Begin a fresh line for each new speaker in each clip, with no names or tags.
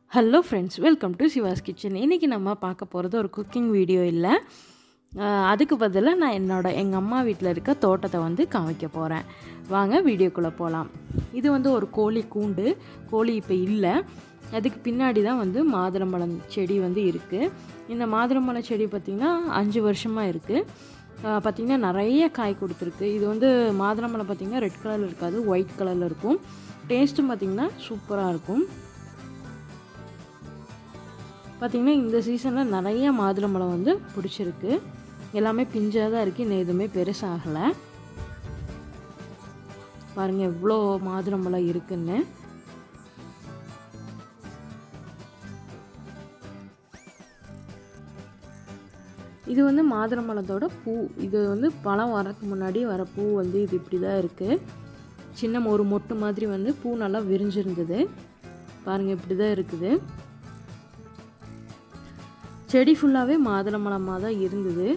Hello friends, welcome to Siva's kitchen. இன்றைக்கி நம்ம பார்க்க போகிறது ஒரு குக்கிங் வீடியோ இல்லை. அதுக்கு பதிலாக நான் எங்கள் அம்மா வீட்டில் இருக்க தோட்டத்தை வந்து காமிக்க போகிறேன். வாங்க வீடியோக்குள்ளே போகலாம். இது வந்து ஒரு கோழி கூண்டு. கோழி இப்போ இல்லை. அதுக்கு பின்னாடி தான் வந்து மாதுளம்பழம் செடி வந்து இருக்குது. இந்த மாதுளம்பழம் செடி பார்த்திங்கன்னா 5 வருஷமாக இருக்குது. பார்த்திங்கன்னா நிறைய காய் கொடுத்துருக்கு. இது வந்து மாதுளம்பழம் பார்த்திங்கன்னா ரெட் கலரில் இருக்காது, ஒயிட் கலரில் இருக்கும். டேஸ்ட்டும் பார்த்திங்கன்னா சூப்பராக இருக்கும். பார்த்திங்கன்னா இந்த சீசனில் நிறைய மாதுளம்பழம் வந்து பிடிச்சிருக்கு. எல்லாமே பிஞ்சாக தான் இருக்குது, இன்னும் எதுவுமே பெருசாகலை. பாருங்கள் எவ்வளோ மாதுளம்பழம் இருக்குன்னு. இது வந்து மாதுளம்பழத்தோட பூ. இது வந்து பழம் வரதுக்கு முன்னாடி வர பூ வந்து இது இப்படி தான் இருக்குது. சின்ன ஒரு மொட்டு மாதிரி வந்து பூ நல்லா விரிஞ்சிருந்தது. பாருங்கள் இப்படி தான் இருக்குது. செடி ஃபுல்லாகவே மாதுளம்பழமாக தான் இருந்தது.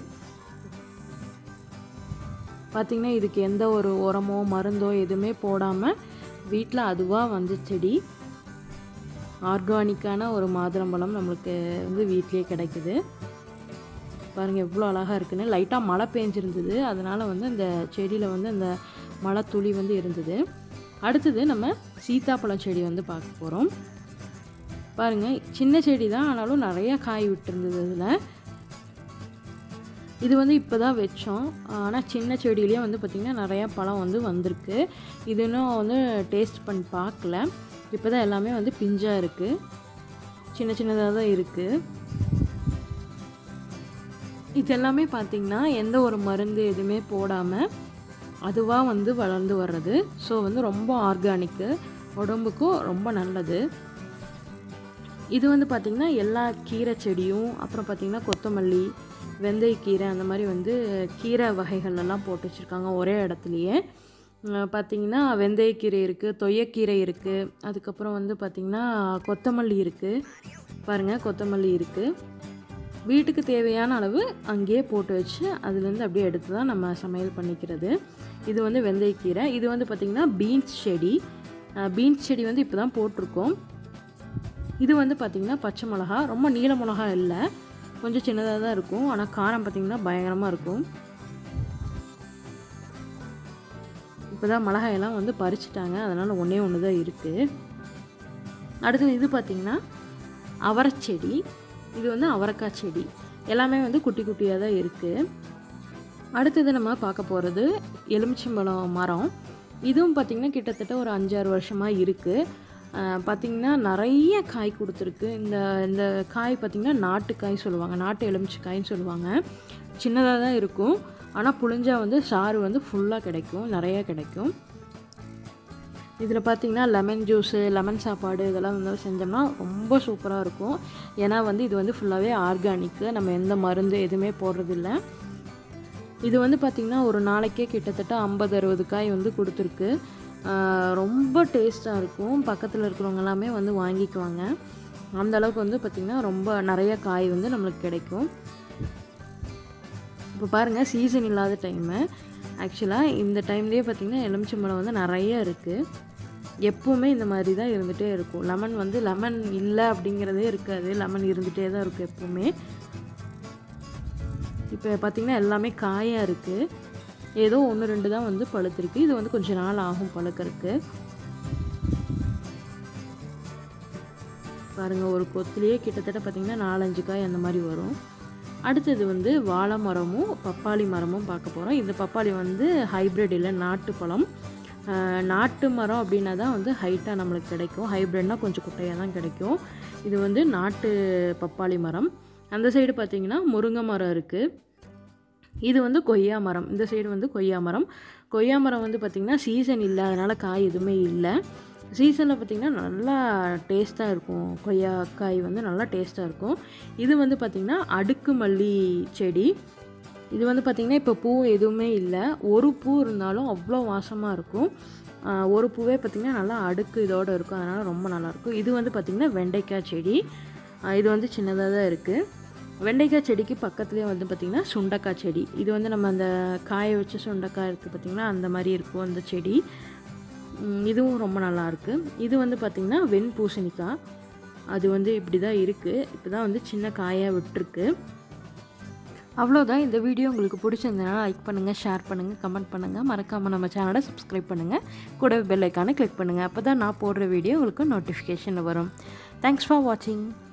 பார்த்திங்கன்னா இதுக்கு எந்த ஒரு உரமோ மருந்தோ எதுவுமே போடாமல் வீட்டில் அதுவாக வந்து செடி. ஆர்கானிக்கான ஒரு மாதுளம்பழம் நம்மளுக்கு வந்து வீட்டிலே கிடைக்குது. பாருங்கள் எவ்வளோ அழகாக இருக்குன்னு. லைட்டாக மழை பெஞ்சிருந்தது, அதனால் வந்து அந்த செடியில் வந்து அந்த மழை துளி வந்து இருந்தது. அடுத்தது நம்ம சீத்தாப்பழம் செடி வந்து பார்க்க போகிறோம். பாருங்கள் சின்ன செடி தான், ஆனாலும் நிறையா காய் விட்டுருந்தது அதில். இது வந்து இப்போ தான் வச்சோம், ஆனால் சின்ன செடியிலேயே வந்து பார்த்திங்கன்னா நிறையா பழம் வந்து வந்திருக்கு. இது இன்னும் வந்து டேஸ்ட் பண்ணி பார்க்கல. இப்போ தான் எல்லாமே வந்து பிஞ்சாக இருக்குது, சின்ன சின்னதாக தான் இருக்குது. இது எல்லாமே பார்த்திங்கன்னா எந்த ஒரு மருந்து எதுவுமே போடாமல் அதுவாக வந்து வளர்ந்து வர்றது. ஸோ வந்து ரொம்ப ஆர்கானிக்கு, உடம்புக்கும் ரொம்ப நல்லது. இது வந்து பார்த்திங்கன்னா எல்லா கீரை செடியும், அப்புறம் பார்த்திங்கன்னா கொத்தமல்லி, வெந்தயக்கீரை, அந்த மாதிரி வந்து கீரை வகைகள்லாம் போட்டு வச்சுருக்காங்க ஒரே இடத்துலையே. பார்த்திங்கன்னா வெந்தயக்கீரை இருக்குது, தொய்யக்கீரை இருக்குது, அதுக்கப்புறம் வந்து பார்த்திங்கன்னா கொத்தமல்லி இருக்குது. பாருங்கள் கொத்தமல்லி இருக்குது. வீட்டுக்கு தேவையான அளவு அங்கேயே போட்டு வச்சு அதுலேருந்து அப்படியே எடுத்து தான் நம்ம சமையல் பண்ணிக்கிறது. இது வந்து வெந்தயக்கீரை. இது வந்து பார்த்திங்கன்னா பீன்ஸ் செடி. பீன்ஸ் செடி வந்து இப்போ தான் போட்டிருக்கோம். இது வந்து பார்த்திங்கன்னா பச்சை மிளகா. ரொம்ப நீல மிளகா இல்லை, கொஞ்சம் சின்னதாக தான் இருக்கும், ஆனால் காரம் பார்த்திங்கன்னா பயங்கரமாக இருக்கும். இப்போ தான் மிளகாயெல்லாம் வந்து பறிச்சிட்டாங்க, அதனால் ஒன்றே ஒன்று தான் இருக்குது. அடுத்தது இது பார்த்திங்கன்னா அவரைச்செடி. இது வந்து அவரைக்காய் செடி. எல்லாமே வந்து குட்டி குட்டியாக தான் இருக்குது. அடுத்தது நம்ம பார்க்க போகிறது எலுமிச்சம்பழம் மரம். இதுவும் பார்த்திங்கன்னா கிட்டத்தட்ட ஒரு 5-6 வருஷமாக இருக்குது. பார்த்திங்கன்னா நிறைய காய் கொடுத்துருக்கு. இந்த காய் பார்த்திங்கன்னா நாட்டுக்காய் சொல்லுவாங்க, நாட்டு எலுமிச்சக்காய்ன்னு சொல்லுவாங்க. சின்னதாக தான் இருக்கும், ஆனால் புளிஞ்சால் வந்து சாறு வந்து ஃபுல்லாக கிடைக்கும், நிறையா கிடைக்கும். இதில் பார்த்திங்கன்னா லெமன் ஜூஸு, லெமன் சாப்பாடு இதெல்லாம் வந்து செஞ்சோம்னா ரொம்ப சூப்பராக இருக்கும். ஏன்னா வந்து இது வந்து ஃபுல்லாகவே ஆர்கானிக்கு, நம்ம எந்த மருந்து எதுவுமே போடுறதில்ல. இது வந்து பார்த்திங்கன்னா ஒரு நாளைக்கே கிட்டத்தட்ட 50-60 காய் வந்து கொடுத்துருக்கு. ரொம்ப டேஸ்ட்டாக இருக்கும். பக்கத்தில் இருக்கிறவங்க எல்லாமே வந்து வாங்கிக்குவாங்க. அந்தளவுக்கு வந்து பார்த்திங்கன்னா ரொம்ப நிறைய காய் வந்து நம்மளுக்கு கிடைக்கும். இப்போ பாருங்கள் சீசன் இல்லாத டைமு. ஆக்சுவலாக இந்த டைம்லேயே பார்த்திங்கன்னா எலுமிச்சம்பழம் வந்து நிறைய இருக்குது. எப்போவுமே இந்த மாதிரி தான் இருந்துகிட்டே இருக்கும். லெமன் இல்லை அப்படிங்கிறதே இருக்காது, லெமன் இருந்துகிட்டே தான் இருக்கும் எப்போவுமே. இப்போ பார்த்திங்கன்னா எல்லாமே காயாக இருக்குது. ஏதோ 1-2 தான் வந்து பழுத்திருக்கு. இது வந்து கொஞ்சம் நாள் ஆகும் பழுக்கிறதுக்கு. பாருங்கள் ஒரு கொத்துலேயே கிட்டத்தட்ட பார்த்திங்கன்னா 4-5 காய் அந்த மாதிரி வரும். அடுத்தது வந்து வாழை மரமும் பப்பாளி மரமும் பார்க்க போகிறோம். இந்த பப்பாளி வந்து ஹைப்ரிட் இல்லை, நாட்டு பழம். நாட்டு மரம் அப்படின்னா தான் வந்து ஹைட்டாக நம்மளுக்கு கிடைக்கும். ஹைப்ரிட்னால் கொஞ்சம் குட்டையாக தான் கிடைக்கும். இது வந்து நாட்டு பப்பாளி மரம். அந்த சைடு பார்த்திங்கன்னா முருங்கை மரம் இருக்குது. இது வந்து கொய்யா மரம். இந்த சைடு வந்து கொய்யா மரம். கொய்யா மரம் வந்து பார்த்திங்கன்னா சீசன் இல்லை, அதனால் காய் எதுவுமே இல்லை. சீசனில் பார்த்திங்கன்னா நல்லா டேஸ்ட்டாக இருக்கும். கொய்யாக்காய் வந்து நல்லா டேஸ்ட்டாக இருக்கும். இது வந்து பார்த்திங்கன்னா அடுக்கு மல்லி செடி. இது வந்து பார்த்திங்கன்னா இப்போ பூ எதுவுமே இல்லை, ஒரு பூ இருந்தாலும் அவ்வளோ வாசமாக இருக்கும். ஒரு பூவே பார்த்திங்கன்னா நல்லா அடுக்கு இதோடு இருக்கும், அதனால் ரொம்ப நல்லாயிருக்கும். இது வந்து பார்த்திங்கன்னா வெண்டைக்காய் செடி. இது வந்து சின்னதாக தான் இருக்குது. வெண்டைக்காய் செடிக்கு பக்கத்துலேயே வந்து பார்த்திங்கன்னா சுண்டைக்காய் செடி. இது வந்து நம்ம அந்த காய வச்ச சுண்டைக்காய் இருக்குது பார்த்திங்கன்னா, அந்த மாதிரி இருக்கும் அந்த செடி. இதுவும் ரொம்ப நல்லாயிருக்கு. இது வந்து பார்த்திங்கன்னா வெண்பூசணிக்காய். அது வந்து இப்படி தான் இருக்குது. இப்போ தான் வந்து சின்ன காயாக விட்டுருக்கு. அவ்வளோதான். இந்த வீடியோ உங்களுக்கு பிடிச்சிருந்ததுனா லைக் பண்ணுங்கள், ஷேர் பண்ணுங்கள், கமெண்ட் பண்ணுங்கள். மறக்காமல் நம்ம சேனலை சப்ஸ்கிரைப் பண்ணுங்கள். கூட பெல் ஐக்கானை கிளிக் பண்ணுங்கள். அப்போ தான் நான் போடுற வீடியோ உங்களுக்கு நோட்டிஃபிகேஷன் வரும். தேங்க்ஸ் ஃபார் வாட்சிங்.